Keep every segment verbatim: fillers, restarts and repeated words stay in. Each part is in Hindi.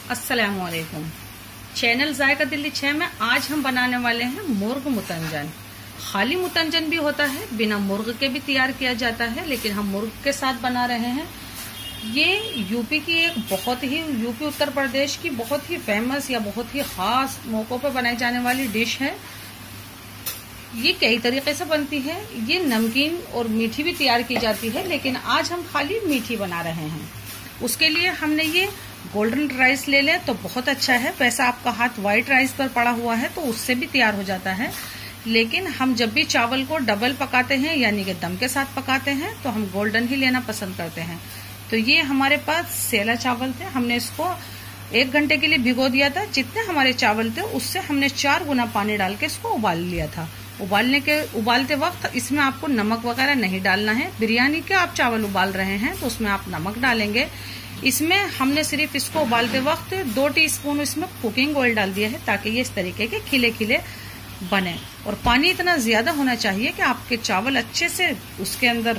अस्सलामुअलैकुम। चैनल जायका दिल्ली छह में आज हम बनाने वाले हैं मुर्ग मुतंजन। खाली मुतंजन भी होता है, बिना मुर्ग के भी तैयार किया जाता है, लेकिन हम मुर्ग के साथ बना रहे हैं। ये यूपी की एक बहुत ही यूपी उत्तर प्रदेश की बहुत ही फेमस या बहुत ही खास मौकों पर बनाई जाने वाली डिश है। ये कई तरीके से बनती है। ये नमकीन और मीठी भी तैयार की जाती है, लेकिन आज हम खाली मीठी बना रहे हैं। उसके लिए हमने ये गोल्डन राइस ले लें तो बहुत अच्छा है। वैसा आपका हाथ व्हाइट राइस पर पड़ा हुआ है तो उससे भी तैयार हो जाता है, लेकिन हम जब भी चावल को डबल पकाते हैं यानी कि दम के साथ पकाते हैं तो हम गोल्डन ही लेना पसंद करते हैं। तो ये हमारे पास सेला चावल थे, हमने इसको एक घंटे के लिए भिगो दिया था। जितने हमारे चावल थे उससे हमने चार गुना पानी डाल के इसको उबाल लिया था। उबालने के उबालते वक्त इसमें आपको नमक वगैरह नहीं डालना है। बिरयानी के आप चावल उबाल रहे हैं तो उसमें आप नमक डालेंगे। इसमें हमने सिर्फ इसको उबालते वक्त दो टीस्पून इसमें कुकिंग ऑयल डाल दिया है ताकि ये इस तरीके के खिले खिले बने। और पानी इतना ज्यादा होना चाहिए कि आपके चावल अच्छे से उसके अंदर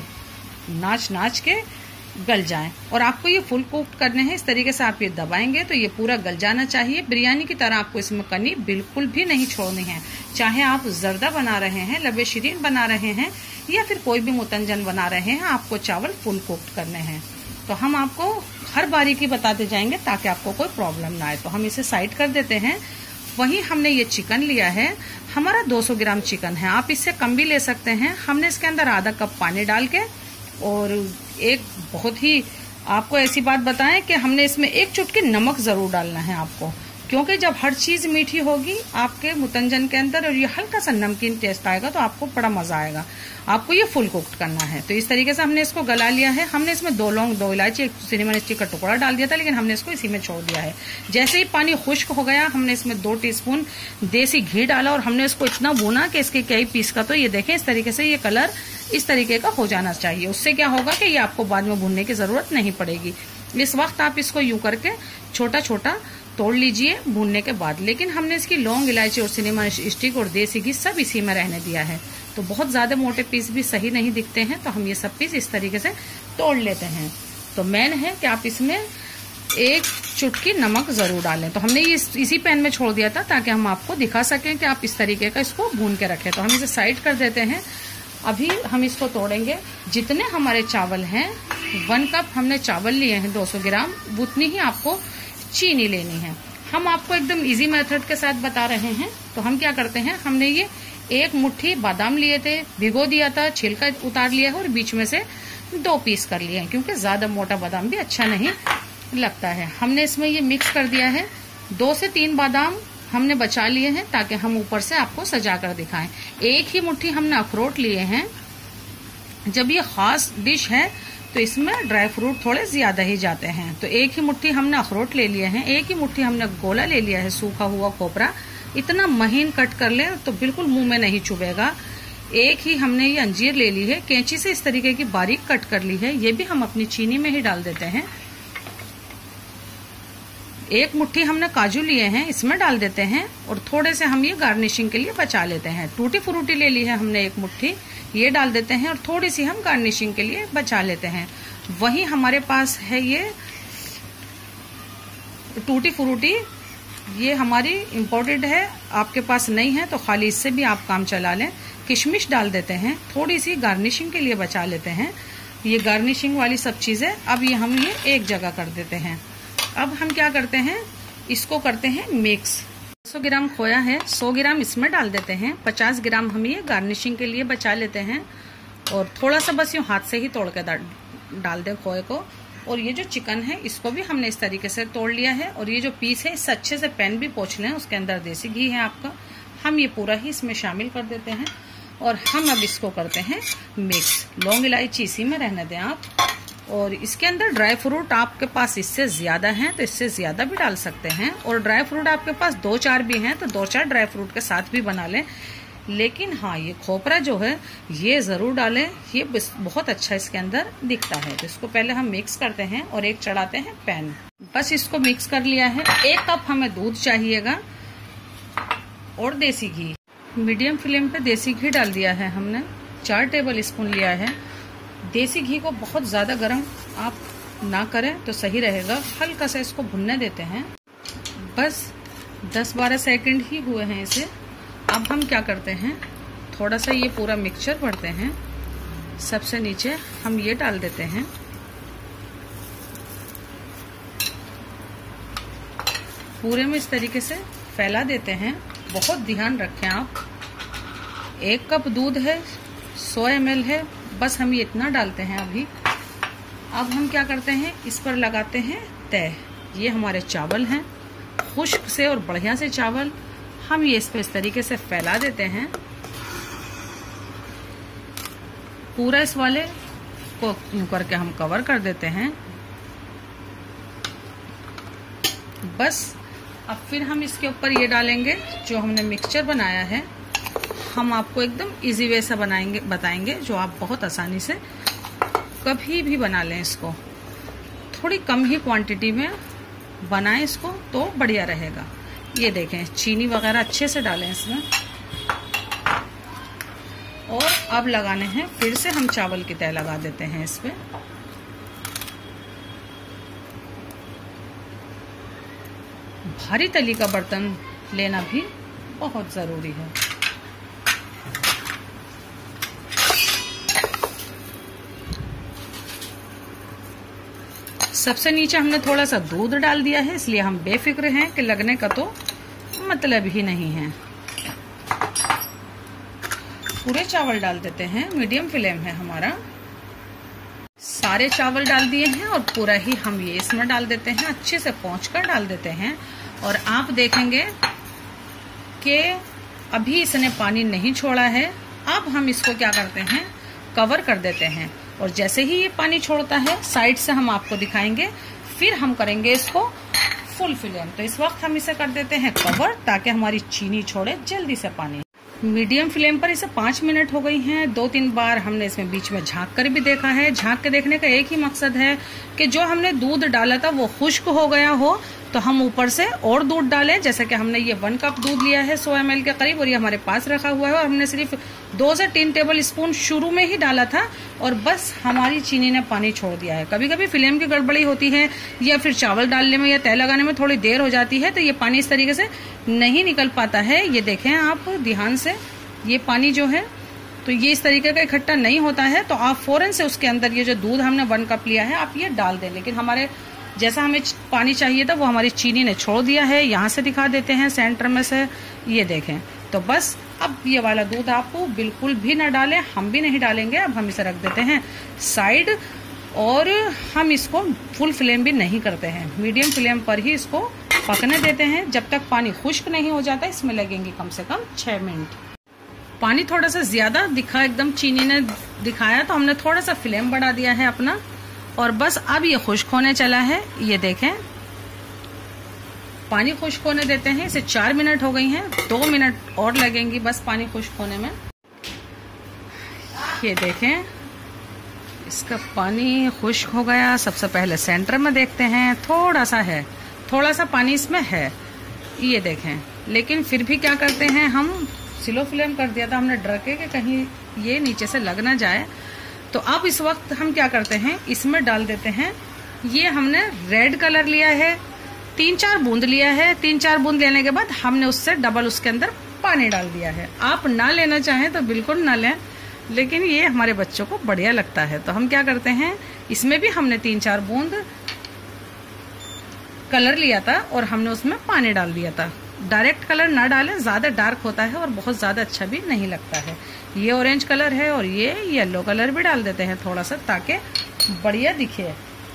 नाच नाच के गल जाएं। और आपको ये फुल कुक करने हैं। इस तरीके से आप ये दबाएंगे तो ये पूरा गल जाना चाहिए। बिरयानी की तरह आपको इसमें कनी बिल्कुल भी नहीं छोड़नी है। चाहे आप जर्दा बना रहे हैं, लबे शीरीन बना रहे हैं या फिर कोई भी मुतंजन बना रहे हैं, आपको चावल फुल कुक करने हैं। तो हम आपको हर बारीकी बताते जाएंगे ताकि आपको कोई प्रॉब्लम ना आए। तो हम इसे साइड कर देते हैं। वहीं हमने ये चिकन लिया है, हमारा दो सौ ग्राम चिकन है। आप इससे कम भी ले सकते हैं। हमने इसके अंदर आधा कप पानी डाल के और एक बहुत ही आपको ऐसी बात बताएं कि हमने इसमें एक चुटकी नमक जरूर डालना है आपको, क्योंकि जब हर चीज मीठी होगी आपके मुतंजन के अंदर और ये हल्का सा नमकीन टेस्ट आएगा तो आपको बड़ा मजा आएगा। आपको ये फुल कुक्ड करना है। तो इस तरीके से हमने इसको गला लिया है। हमने इसमें दो लौंग, दो इलायची, एक सिनेमन स्टिक का टुकड़ा डाल दिया था, लेकिन हमने इसको इसी में छोड़ दिया है। जैसे ही पानी खुश्क हो गया हमने इसमें दो टीस्पून देसी घी डाला और हमने इसको इतना भूना कि इसके कई पीस का तो ये देखें इस तरीके से ये कलर इस तरीके का हो जाना चाहिए। उससे क्या होगा कि ये आपको बाद में भूनने की जरूरत नहीं पड़ेगी। इस वक्त आप इसको यूं करके छोटा छोटा तोड़ लीजिए भूनने के बाद। लेकिन हमने इसकी लौंग, इलायची और सिनेमन स्टिक और देसी घी सब इसी में रहने दिया है। तो बहुत ज्यादा मोटे पीस भी सही नहीं दिखते हैं, तो हम ये सब पीस इस तरीके से तोड़ लेते हैं। तो मेन है कि आप इसमें एक चुटकी नमक जरूर डालें। तो हमने ये इसी पैन में छोड़ दिया था ताकि हम आपको दिखा सकें कि आप इस तरीके का इसको भून के रखें। तो हम इसे साइड कर देते हैं। अभी हम इसको तोड़ेंगे। जितने हमारे चावल हैं, वन कप हमने चावल लिए हैं दो सौ ग्राम, उतनी ही आपको चीनी लेनी है। हम आपको एकदम इजी मेथड के साथ बता रहे हैं। तो हम क्या करते हैं, हमने ये एक मुट्ठी बादाम लिए थे, भिगो दिया था, छिलका उतार लिया है और बीच में से दो पीस कर लिए हैं, क्योंकि ज्यादा मोटा बादाम भी अच्छा नहीं लगता है। हमने इसमें ये मिक्स कर दिया है। दो से तीन बादाम हमने बचा लिए हैं ताकि हम ऊपर से आपको सजा कर दिखाएं। एक ही मुट्ठी हमने अखरोट लिए हैं। जब ये खास डिश है तो इसमें ड्राई फ्रूट थोड़े ज्यादा ही जाते हैं। तो एक ही मुट्ठी हमने अखरोट ले लिए हैं। एक ही मुट्ठी हमने गोला ले लिया है, सूखा हुआ खोपरा। इतना महीन कट कर ले तो बिल्कुल मुंह में नहीं चुभेगा। एक ही हमने ये अंजीर ले ली है, कैंची से इस तरीके की बारीक कट कर ली है। ये भी हम अपनी चीनी में ही डाल देते हैं। एक मुट्ठी हमने काजू लिए हैं, इसमें डाल देते हैं और थोड़े से हम ये गार्निशिंग के लिए बचा लेते हैं। टूटी फ्रूटी ले ली है हमने एक मुट्ठी, ये डाल देते हैं और थोड़ी सी हम गार्निशिंग के लिए बचा लेते हैं। वही हमारे पास है ये टूटी फ्रूटी, ये हमारी इम्पोर्टेड है। आपके पास नहीं है तो खाली इससे भी आप काम चला लें। किशमिश डाल देते हैं, थोड़ी सी गार्निशिंग के लिए बचा लेते हैं। ये गार्निशिंग वाली सब चीजें अब ये हम ये एक जगह कर देते हैं। अब हम क्या करते हैं, इसको करते हैं मिक्स। सौ ग्राम खोया है, सौ ग्राम इसमें डाल देते हैं। पचास ग्राम हम ये गार्निशिंग के लिए बचा लेते हैं और थोड़ा सा बस यूं हाथ से ही तोड़ के डाल दें खोए को। और ये जो चिकन है इसको भी हमने इस तरीके से तोड़ लिया है। और ये जो पीस है इससे अच्छे से पैन भी पोंछ लें। उसके अंदर देसी घी है आपका, हम ये पूरा ही इसमें शामिल कर देते हैं और हम अब इसको करते हैं मिक्स। लौंग इलायची इसी में रहने दें आप। और इसके अंदर ड्राई फ्रूट आपके पास इससे ज्यादा हैं तो इससे ज्यादा भी डाल सकते हैं। और ड्राई फ्रूट आपके पास दो चार भी हैं तो दो चार ड्राई फ्रूट के साथ भी बना लें। लेकिन हाँ, ये खोपरा जो है ये जरूर डालें, ये बहुत अच्छा इसके अंदर दिखता है। तो इसको पहले हम मिक्स करते हैं और एक चढ़ाते हैं पैन। बस इसको मिक्स कर लिया है। एक कप हमें दूध चाहिएगा और देसी घी। मीडियम फ्लेम पे देसी घी डाल दिया है हमने, चार टेबल स्पून लिया है। देसी घी को बहुत ज्यादा गर्म आप ना करें तो सही रहेगा। हल्का सा इसको भुनने देते हैं। बस दस बारह सेकंड ही हुए हैं इसे। अब हम क्या करते हैं, थोड़ा सा ये पूरा मिक्सचर भरते हैं। सबसे नीचे हम ये डाल देते हैं, पूरे में इस तरीके से फैला देते हैं। बहुत ध्यान रखें आप। एक कप दूध है, सौ एम एल है, बस हम ये इतना डालते हैं अभी। अब हम क्या करते हैं, इस पर लगाते हैं तय। ये हमारे चावल हैं, खुश्क से और बढ़िया से चावल। हम ये इस पे इस तरीके से फैला देते हैं। पूरा इस वाले को यूं करके हम कवर कर देते हैं। बस अब फिर हम इसके ऊपर ये डालेंगे जो हमने मिक्सचर बनाया है। हम आपको एकदम इजी वे से बनाएंगे बताएंगे, जो आप बहुत आसानी से कभी भी बना लें। इसको थोड़ी कम ही क्वांटिटी में बनाएं इसको तो बढ़िया रहेगा। ये देखें, चीनी वगैरह अच्छे से डालें इसमें। और अब लगाने हैं, फिर से हम चावल की तय लगा देते हैं इस पे। भारी तली का बर्तन लेना भी बहुत जरूरी है। सबसे नीचे हमने थोड़ा सा दूध डाल दिया है, इसलिए हम बेफिक्र हैं कि लगने का तो मतलब ही नहीं है। पूरे चावल डाल देते हैं, मीडियम फ्लेम है हमारा। सारे चावल डाल दिए हैं और पूरा ही हम ये इसमें डाल देते हैं, अच्छे से पोंछकर डाल देते हैं। और आप देखेंगे कि अभी इसने पानी नहीं छोड़ा है। अब हम इसको क्या करते हैं, कवर कर देते हैं। और जैसे ही ये पानी छोड़ता है, साइड से हम आपको दिखाएंगे, फिर हम करेंगे इसको फुल फ्लेम। तो इस वक्त हम इसे कर देते हैं कवर, ताकि हमारी चीनी छोड़े जल्दी से पानी। मीडियम फ्लेम पर इसे पाँच मिनट हो गई हैं। दो तीन बार हमने इसमें बीच में झांक कर भी देखा है। झांक के देखने का एक ही मकसद है कि जो हमने दूध डाला था वो खुश्क हो गया हो, तो हम ऊपर से और दूध डालें। जैसे कि हमने ये वन कप दूध लिया है सौ एम एल के करीब, और ये हमारे पास रखा हुआ है। और हमने सिर्फ दो से तीन टेबल स्पून शुरू में ही डाला था, और बस हमारी चीनी ने पानी छोड़ दिया है। कभी कभी फ्लेम की गड़बड़ी होती है, या फिर चावल डालने में या तय लगाने में थोड़ी देर हो जाती है, तो ये पानी इस तरीके से नहीं निकल पाता है। ये देखें आप ध्यान से, ये पानी जो है तो ये इस तरीके का इकट्ठा नहीं होता है। तो आप फौरन से उसके अंदर ये जो दूध हमने वन कप लिया है, आप ये डाल दें। लेकिन हमारे जैसा हमें पानी चाहिए था वो हमारी चीनी ने छोड़ दिया है। यहाँ से दिखा देते हैं सेंटर में से, ये देखें। तो बस अब ये वाला दूध आपको बिल्कुल भी ना डालें, हम भी नहीं डालेंगे। अब हम इसे रख देते हैं साइड, और हम इसको फुल फ्लेम भी नहीं करते हैं, मीडियम फ्लेम पर ही इसको पकने देते हैं जब तक पानी खुश्क नहीं हो जाता। इसमें लगेंगे कम से कम छह मिनट। पानी थोड़ा सा ज्यादा दिखा, एकदम चीनी ने दिखाया, तो हमने थोड़ा सा फ्लेम बढ़ा दिया है अपना। और बस अब ये खुश्क होने चला है। ये देखें, पानी खुश्क होने देते हैं इसे। चार मिनट हो गई हैं, दो मिनट और लगेंगी बस पानी खुश्क होने में। ये देखें, इसका पानी खुश्क हो गया। सबसे पहले सेंटर में देखते हैं, थोड़ा सा है, थोड़ा सा पानी इसमें है, ये देखें। लेकिन फिर भी क्या करते हैं, हम स्लो फ्लेम कर दिया था हमने, डर के कि कहीं ये नीचे से लग ना जाए। तो अब इस वक्त हम क्या करते हैं, इसमें डाल देते हैं, ये हमने रेड कलर लिया है, तीन चार बूंद लिया है। तीन चार बूंद लेने के बाद हमने उससे डबल उसके अंदर पानी डाल दिया है। आप ना लेना चाहें तो बिल्कुल ना लें, लेकिन ये हमारे बच्चों को बढ़िया लगता है। तो हम क्या करते हैं, इसमें भी हमने तीन चार बूंद कलर लिया था और हमने उसमें पानी डाल दिया था। डायरेक्ट कलर ना डालें, ज्यादा डार्क होता है और बहुत ज्यादा अच्छा भी नहीं लगता है। ये ऑरेंज कलर है और ये येलो कलर भी डाल देते हैं थोड़ा सा, ताकि बढ़िया दिखे।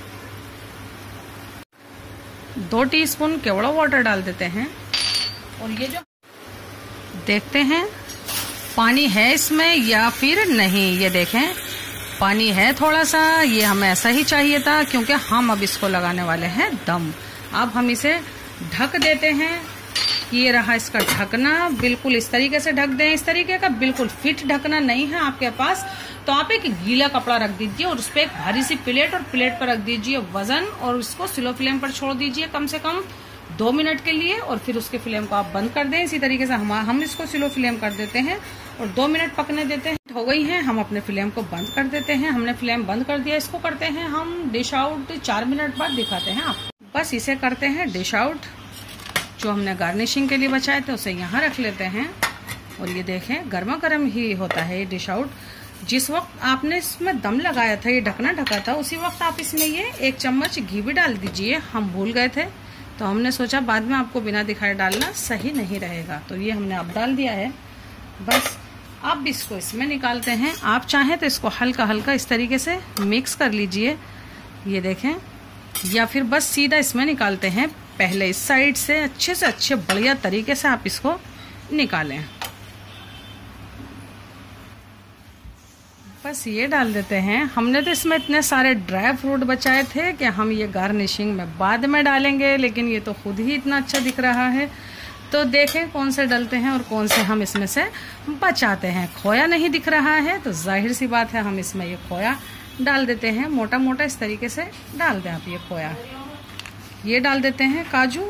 दो टीस्पून केवड़ा वाटर डाल देते हैं। और ये जो देखते हैं पानी है इसमें या फिर नहीं, ये देखें पानी है थोड़ा सा। ये हमें ऐसा ही चाहिए था, क्योंकि हम अब इसको लगाने वाले हैं दम। अब हम इसे ढक देते हैं। ये रहा इसका ढकना, बिल्कुल इस तरीके से ढक दें। इस तरीके का बिल्कुल फिट ढकना नहीं है आपके पास, तो आप एक गीला कपड़ा रख दीजिए और उस पर एक भारी सी प्लेट, और प्लेट पर रख दीजिए वजन, और उसको स्लो फ्लेम पर छोड़ दीजिए कम से कम दो मिनट के लिए। और फिर उसके फ्लेम को आप बंद कर दें। इसी तरीके से हम हम इसको स्लो फ्लेम कर देते हैं और दो मिनट पकने देते हैं। हो गई है, हम अपने फ्लेम को बंद कर देते हैं। हमने फ्लेम बंद कर दिया। इसको करते हैं हम डिश आउट। चार मिनट बाद दिखाते हैं आपको। बस इसे करते हैं डिश आउट। जो हमने गार्निशिंग के लिए बचाए थे उसे यहाँ रख लेते हैं। और ये देखें गर्मा गर्म ही होता है ये डिश आउट। जिस वक्त आपने इसमें दम लगाया था, ये ढकना ढका था, उसी वक्त आप इसमें ये एक चम्मच घी भी डाल दीजिए। हम भूल गए थे तो हमने सोचा बाद में आपको बिना दिखाए डालना सही नहीं रहेगा, तो ये हमने अब डाल दिया है। बस अब इसको इसमें निकालते हैं। आप चाहें तो इसको हल्का हल्का इस तरीके से मिक्स कर लीजिए, ये देखें, या फिर बस सीधा इसमें निकालते हैं। पहले इस साइड से अच्छे से अच्छे बढ़िया तरीके से आप इसको निकालें। बस ये डाल देते हैं। हमने तो इसमें इतने सारे ड्राई फ्रूट बचाए थे कि हम ये गार्निशिंग में बाद में डालेंगे, लेकिन ये तो खुद ही इतना अच्छा दिख रहा है। तो देखें कौन से डलते हैं और कौन से हम इसमें से बचाते हैं। खोया नहीं दिख रहा है तो जाहिर सी बात है हम इसमें ये खोया डाल देते हैं। मोटा मोटा इस तरीके से डाल दें आप ये खोया। ये डाल देते हैं काजू,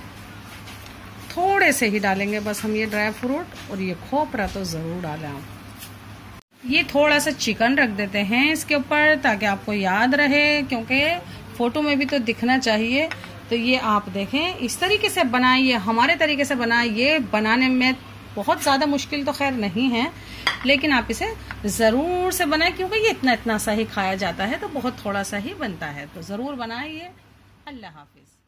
थोड़े से ही डालेंगे बस हम ये ड्राई फ्रूट, और ये खोपरा तो जरूर डालें आप। ये थोड़ा सा चिकन रख देते हैं इसके ऊपर ताकि आपको याद रहे, क्योंकि फोटो में भी तो दिखना चाहिए। तो ये आप देखें इस तरीके से बनाइए, हमारे तरीके से बनाइए। बनाने में बहुत ज़्यादा मुश्किल तो खैर नहीं है, लेकिन आप इसे ज़रूर से बनाएं, क्योंकि ये इतना इतना सा ही खाया जाता है तो बहुत थोड़ा सा ही बनता है। तो ज़रूर बनाइए। अल्लाह हाफिज़।